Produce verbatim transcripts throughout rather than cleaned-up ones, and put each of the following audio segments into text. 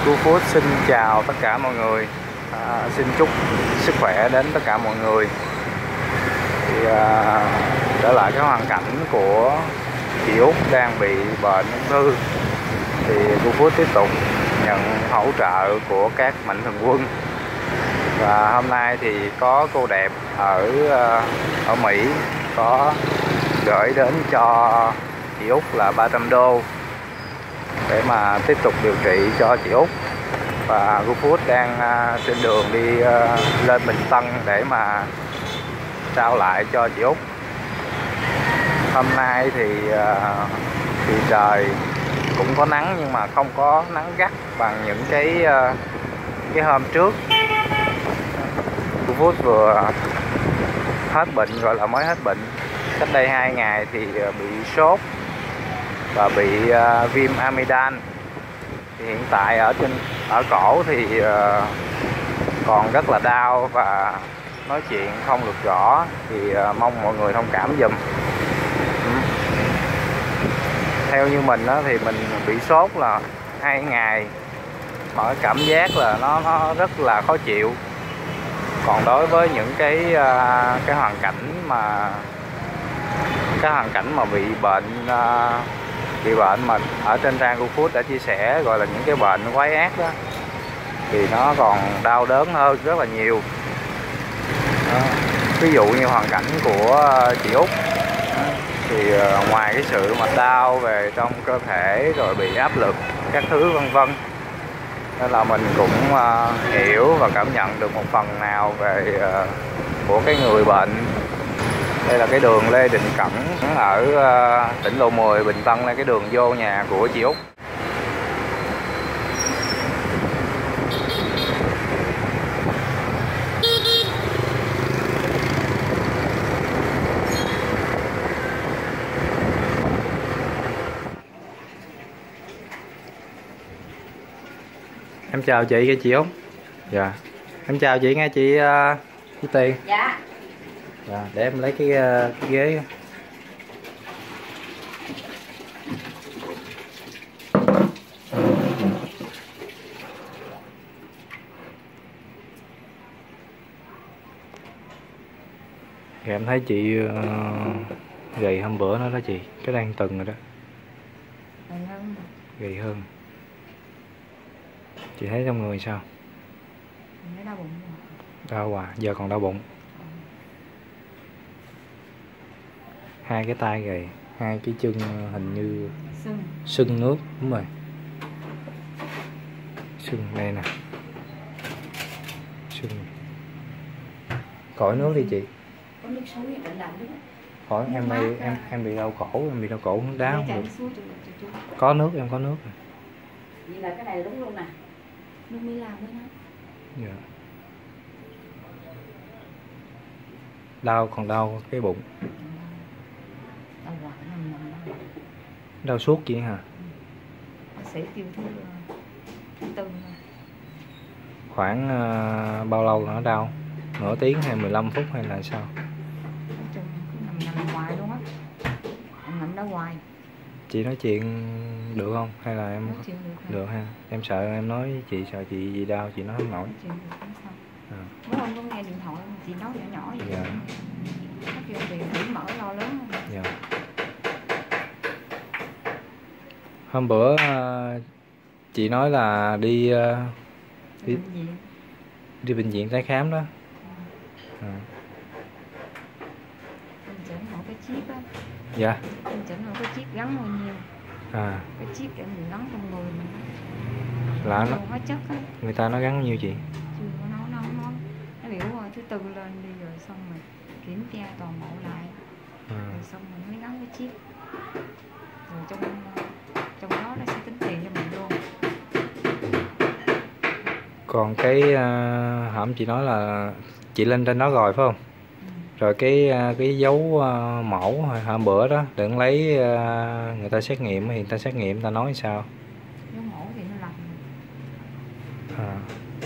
GoFood xin chào tất cả mọi người, à, xin chúc sức khỏe đến tất cả mọi người. Thì à, trở lại cái hoàn cảnh của chị Út đang bị bệnh ung thư, thì GoFood tiếp tục nhận hỗ trợ của các mạnh thường quân. Và hôm nay thì có cô đẹp ở ở Mỹ có gửi đến cho chị Út là ba trăm đô để mà tiếp tục điều trị cho chị Út. Và GoFood đang uh, trên đường đi uh, lên Bình Tân để mà trao lại cho chị Út. Hôm nay thì uh, thì trời cũng có nắng nhưng mà không có nắng gắt bằng những cái uh, cái hôm trước. GoFood vừa hết bệnh, gọi là mới hết bệnh. Cách đây hai ngày thì bị sốt và bị uh, viêm amidan. Thì hiện tại ở trên ở cổ thì uh, còn rất là đau và nói chuyện không được rõ, thì uh, mong mọi người thông cảm giùm. Ừ. Theo như mình đó, thì mình bị sốt là hai ngày mà cái cảm giác là nó nó rất là khó chịu. Còn đối với những cái uh, cái hoàn cảnh mà cái hoàn cảnh mà bị bệnh uh, bị bệnh mà ở trên trang GoFood đã chia sẻ, gọi là những cái bệnh quái ác đó, thì nó còn đau đớn hơn rất là nhiều đó. Ví dụ như hoàn cảnh của chị Út thì ngoài cái sự mà đau về trong cơ thể rồi bị áp lực các thứ vân vân, nên là mình cũng uh, hiểu và cảm nhận được một phần nào về uh, của cái người bệnh. Đây là cái đường Lê Đình Cẩn ở uh, tỉnh lộ mười Bình Tân, là cái đường vô nhà của chị Út. Em chào chị, cái chị Út. Dạ. Em chào chị nghe chị uh, chị Tiền. Dạ. Dạ, để em lấy cái, uh, cái ghế. Thì em thấy chị uh, gầy hôm bữa nữa đó chị, cái đang từng rồi đó. Gầy hơn. Gầy hơn. Chị thấy trong người sao? Mình thấy đau bụng. Đau à, giờ còn đau bụng. Hai cái tay gầy, hai cái chân hình như sưng sưng nước, đúng rồi. Sưng đây nè, sưng. Khỏi nước đi chị. Có nước suối lạnh lạnh đó. Khỏi, em đây em em bị đau cổ, em bị đau cổ nước đá không được. Suối, chú. Có nước, em có nước. Vậy là cái này đúng luôn nè. Nước mới làm mới nè. Dạ. Đau, còn đau cái bụng. Đau hoài nằm nằm đó. Đau suốt chị hả? Bác sĩ kêu thứ thứ tư. Khoảng uh, bao lâu nó đau? Nửa tiếng hay mười lăm phút hay là sao? Nói chung cứ nằm nằm hoài luôn á. Nằm đó hoài. Chị nói chuyện được không? Hay là em Nói chuyện được, được ha? Em sợ em nói với chị, sợ chị gì đau chị nói không nổi. Nói chuyện được không sao. À. Bố không có nghe điện thoại, chị nói nhỏ nhỏ vậy. Dạ. Bác kêu tiền thử mở lo lớn. Dạ. Hôm bữa uh, chị nói là đi uh, đi, bệnh viện. đi bệnh viện tái khám đó. À. Em chỉnh họ cái chip á. Dạ. Em chỉnh họ cái chip gắn bao nhiêu. À. Cái chip để mình gắn trong người mình. Là nó hóa chất á. Người ta nói gắn nhiêu chị? Chưa có nói, nó nói. Nó biểu rồi thứ tư lên đi rồi xong rồi kiểm tra toàn bộ lại. À. Rồi xong mình mới gắn cái chip. Rồi trong trong đó nó sẽ tính tiền cho mình luôn. Còn cái uh, hổm chị nói là chị lên trên đó rồi phải không? Ừ. Rồi cái uh, cái dấu uh, mẫu hồi hôm bữa đó đừng lấy uh, người ta xét nghiệm thì người ta xét nghiệm người ta nói sao? Dấu mẫu thì nó lầm. À.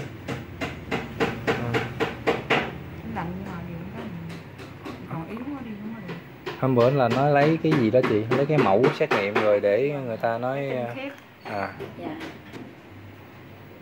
Nó lạnh nhưng mà điều đó còn yếu quá đi không được. Hôm bữa là nó lấy cái gì đó chị, lấy cái mẫu xét nghiệm rồi để người ta nói uh, à. Dạ.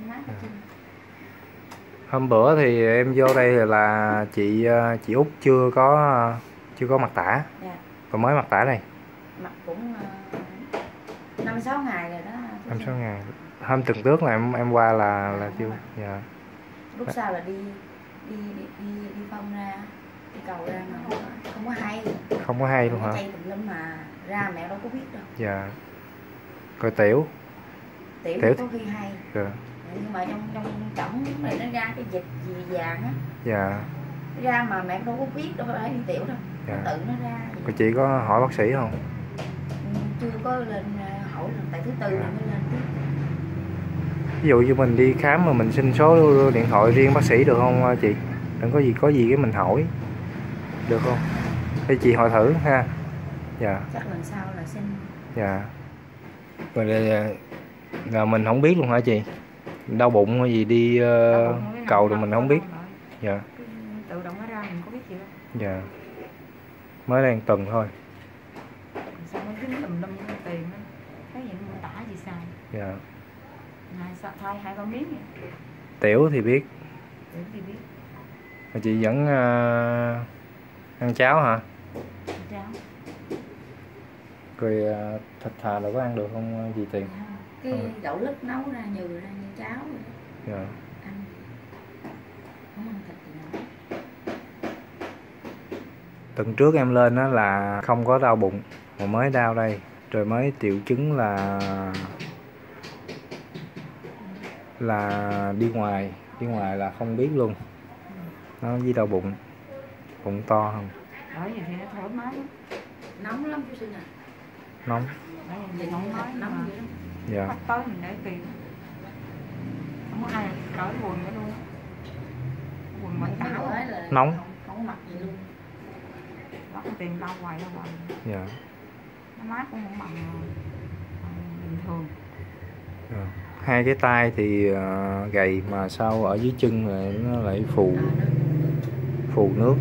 mát ở trên. Hôm bữa thì em vô đây là chị chị Út chưa có chưa có mặc tả. Dạ. Còn mới mặc tả đây. Mặc cũng năm sáu ngày rồi đó. năm sáu ngày. Hôm tuần trước là em em qua là là chưa. Dạ. Lúc sau là đi đi đi đi, đi phong ra, đi cầu ra mà không có hay. Không có hay luôn hả? Chay tùm lum mà ra mẹ đâu có biết đâu. Dạ. Coi tiểu. Tiểu, tiểu có khi hay. Dạ. Nhưng mà trong trong cổng này nó ra cái dịch gì vàng á. Dạ. Nó ra mà mẹ đâu có biết đâu phải đi tiểu đâu. Dạ. Nó tự nó ra. Cô chị có hỏi bác sĩ không? Ừ, chưa có lên hỏi lần tại thứ tư rồi mới lên tiếp. Ví dụ như mình đi khám mà mình xin số điện thoại riêng bác sĩ được không chị? Đừng có gì có gì cái mình hỏi. Được không? Thì chị hỏi thử ha. Dạ. Chắc lần sau là xin. Dạ. Rồi là, là mình không biết luôn hả chị? Đau bụng hay gì đi uh, cầu rồi mình không biết. Dạ. Tự động nó ra mình có biết gì đâu. Dạ. Mới đang tuần thôi. Sao nó dính tùm lum tiền đó. Thấy vậy mình tả gì xài. Dạ. Ngày sao thay hai ba miếng vậy. Tiểu thì biết. Tiểu thì biết. Mà chị vẫn uh, ăn cháo hả? Ăn cháo. Rồi uh, thịt thà đâu có ăn được không gì Tiền? Cái ừ. Đậu lứt nấu ra nhừ ra như cháo vậy. Dạ. Ăn. Không ăn thịt gì nữa. Tuần trước em lên đó là không có đau bụng mà mới đau đây, rồi mới triệu chứng là là đi ngoài, đi ngoài là không biết luôn. Nó với đau bụng, bụng to không? Bởi vậy thì nó thoải mái lắm. Nóng lắm chú Sinh à. Nóng. Bởi vậy nóng mái nóng vậy lắm. Dạ. Bắt tới mình để tiền. Không có ai cởi quần nữa luôn. Quần quảng cáo là nóng. Không, không mặc gì luôn. Bắt tiền đau hoài đau hoài. Dạ. Nó mát cũng không bằng, bằng bình thường. Dạ. Hai cái tay thì uh, gầy mà sau ở dưới chân lại nó lại phù phù nước.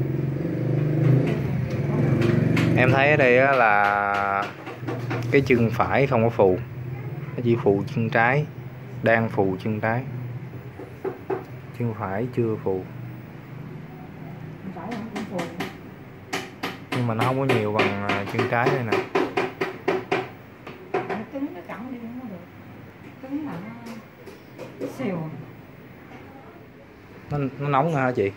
Em thấy ở đây là cái chân phải không có phù, nó chỉ phù chân trái, đang phù chân trái, chân phải chưa phù. Nhưng mà nó không có nhiều bằng chân trái đây nè. Nó cứng nó cẳng đi không có được. Cứng là nó xìu. Nó, nó nóng hả chị?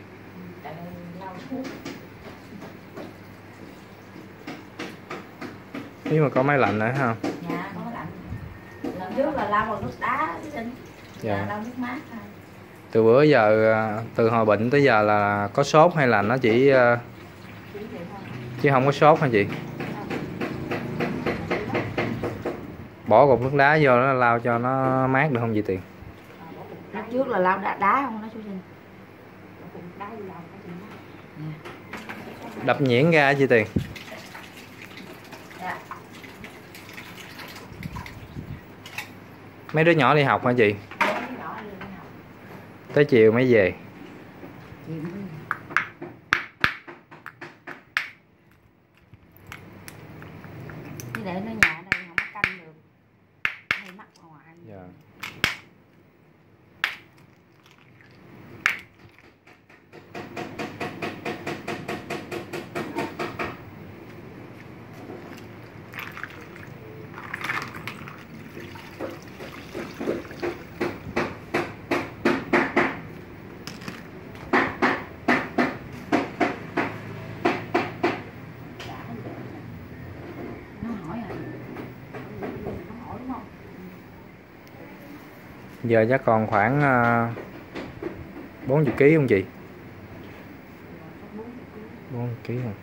Nếu mà có máy lạnh nữa ha. Dạ có máy lạnh. Lần trước là lau bằng nước đá chứ Sinh. Dạ lau nước mát thôi. Từ bữa giờ, từ hồi bệnh tới giờ là có sốt hay là nó chỉ chứ không có sốt hả chị? Bỏ cục nước đá vô nó lau cho nó mát được không chị Tiền? Lúc trước là lau đá, đá không đó chú Sinh? Đập nhuyễn ra chị Tiền. Dạ. Mấy đứa nhỏ đi học hả chị? Tới chiều mới về. Chứ để nó nhà ở đây không có canh được. Hay mắc ngoài. Dạ. Giờ chắc còn khoảng bốn mươi ký không chị? bốn mươi ký không?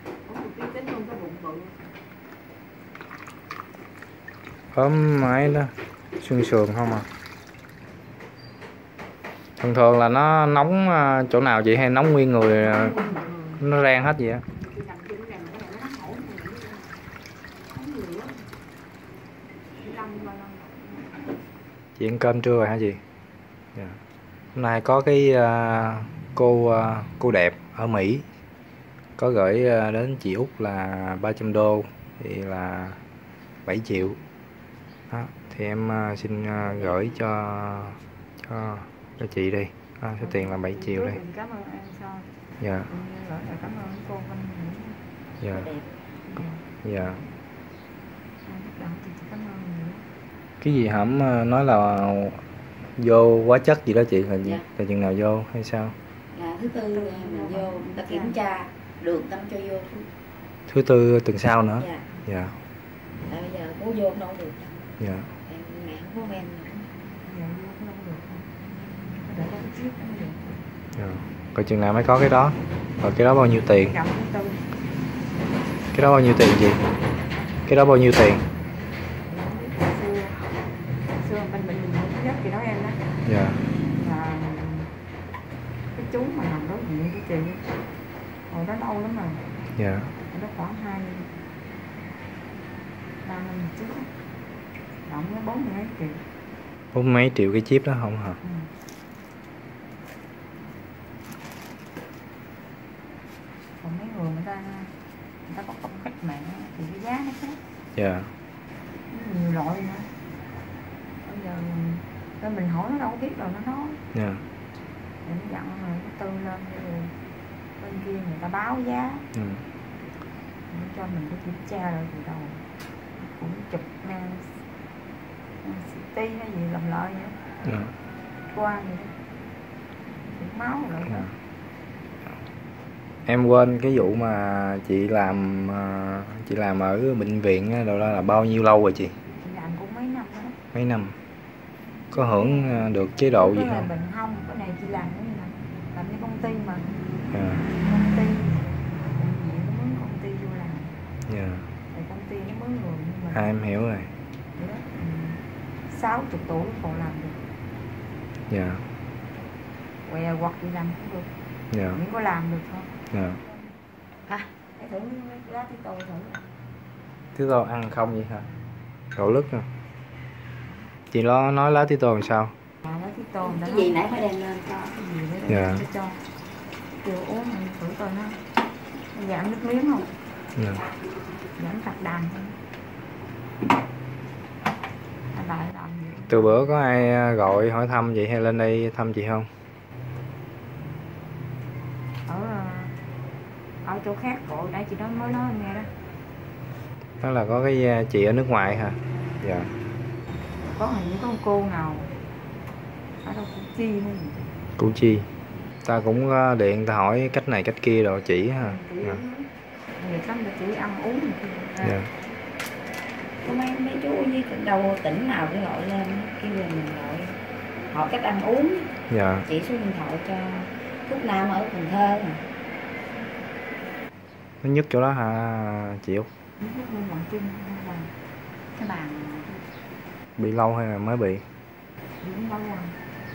Ốm máy đó, xương sườn không à. Thường thường là nó nóng chỗ nào chị hay nóng nguyên người nó rang hết vậy á? Chị ăn cơm trưa rồi hả chị? Yeah. Hôm nay có cái uh, cô uh, cô đẹp ở Mỹ có gửi uh, đến chị Út là ba trăm đô thì là bảy triệu đó. Thì em uh, xin uh, gửi cho cho cho chị đi. À, số tiền là bảy triệu đây. Cảm ơn em sao? Dạ. Cảm ơn cô Văn Nguyễn. Dạ. Dạ. Cảm ơn nhiều. Cái gì hẩm nói là vô hóa chất gì đó chị, là gì? Dạ. Là chừng nào vô hay sao? Là thứ tư mình vô, người ta kiểm tra được tâm cho vô. Thứ tư tuần sau nữa. Dạ. Dạ. Tại bây giờ cố vô đâu được. Dạ. Em mẹ không có men nữa. Giờ vô cũng đâu được. Để có cái chip đó mới được. Dạ. Rồi chừng nào mới có cái đó? Rồi cái đó bao nhiêu tiền? Cộng thứ tư. Cái đó bao nhiêu tiền chị? Cái đó bao nhiêu tiền? Xưa, xưa bên bệnh viện thứ nhất thì nói em đó. Dạ. Là cái chú mà nằm đối diện của chị, hồi đó lâu lắm rồi. Dạ. Hồi đó khoảng hai ba năm trước, động nó bốn mươi mấy triệu. Bốn mấy triệu cái chip đó không hả? Ừ. Còn mấy người người ta người ta có công cách mạng thì cái giá nó khác. Dạ. Nhiều loại nữa. Bây giờ mình, mình hỏi nó đâu có biết rồi nó nói. Dạ. Để nó dặn rồi nó tư lên rồi bên kia người ta báo giá. Ừ. Nó cho mình cái kiểm tra rồi từ đầu cũng chụp ngang City hay gì làm lợi vậy. Dạ. Qua vậy đó. Chụp máu rồi đó. Dạ. Em quên cái vụ mà chị làm chị làm ở bệnh viện đâu đó là bao nhiêu lâu rồi chị? Chị làm cũng mấy năm đó. Mấy năm? Có hưởng được chế độ gì cái không? Bệnh không, cái này chị làm cái gì nè, làm với công ty mà. Dạ. Công ty bệnh viện nó mướn công ty vô làm. Dạ. Rồi công ty nó mướn người nhưng mà À, em hiểu rồi. sáu chục tuổi còn làm được. Dạ. Què hoặc chị làm cũng được. Dạ. Chỉ có làm được thôi. Dạ. À, hãy thử lá tí tô thử. Tí tô ăn không vậy hả? Đậu lứt nè. Chị nó nói lá tí tô làm sao? À, lá tí tô Cái gì nãy phải đem lên cho. cái gì đấy Dạ. để cho kêu uống mình thử coi nó giảm nước miếng không? Dạ. Giảm tạc đàm không? Lại làm gì? Từ bữa có ai gọi hỏi thăm chị hay lên đây thăm chị không? Ở ở chỗ khác gọi nãy chị nói mới nói em nghe đó. Đó là có cái chị ở nước ngoài hả? Dạ. Có hình như có một cô nào ở đâu Củ Chi hay gì. Củ Chi. Ta cũng có điện ta hỏi cách này cách kia rồi chỉ ha. Dạ. Nhiều lắm là chỉ ăn uống này kia. Dạ. Có mấy mấy chú với đâu tỉnh nào cũng gọi lên kêu là mình gọi hỏi cách ăn uống. Dạ. Chỉ số điện thoại cho Thuốc Nam ở Cần Thơ. Nó nhức chỗ đó hả chị Út? Cái bàn Bị lâu hay là mới bị? Bị lâu rồi.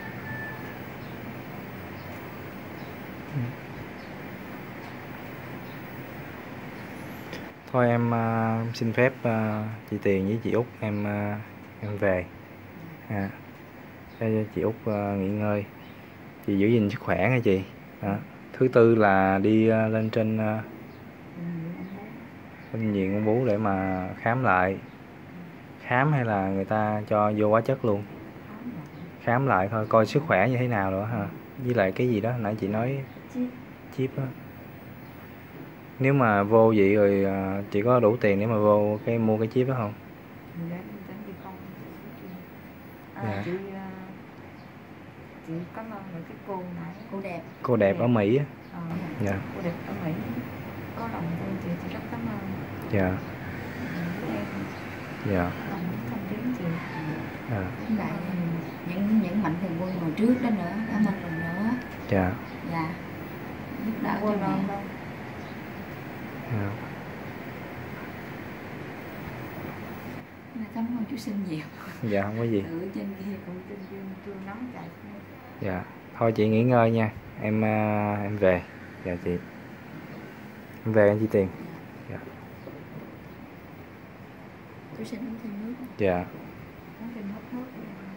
Thôi em uh, xin phép uh, chị Tiền với chị Út em uh, em về. À, cho chị Út uh, nghỉ ngơi. Chị giữ gìn sức khỏe nha chị. À, thứ tư là đi uh, lên trên uh, bệnh viện ung bướu để mà khám lại. Khám hay là người ta cho vô hóa chất luôn? Khám lại thôi, coi sức khỏe như thế nào nữa ha. Với lại cái gì đó nãy chị nói chip á. Nếu mà vô vậy rồi chị có đủ tiền để mà vô cái mua cái chip đó không? À, Dạ. chị chị cảm ơn cái cô nãy cô đẹp. Cô đẹp ở Mỹ á. Ờ, Dạ. cô đẹp ở Mỹ có lòng tôi chị chị rất cảm ơn. Dạ. Em Dạ. lòng thông tiếng chị. À. Lại những những mạnh thường quân hồi trước đó nữa, cảm ơn lần nữa. Dạ. Dạ. Giúp đỡ cho Quên mẹ. ơn đâu. Dạ. Cảm ơn chú Sinh nhiều. Dạ không có gì. Ừ, trên kia Cũng trên kia chưa nóng chạy. Dạ. Thôi chị nghỉ ngơi nha. Em uh, em về. Dạ chị. Em về anh chị Tiền. Dạ. chú Sinh uống thêm nước. Dạ. Uống thêm hấp nước.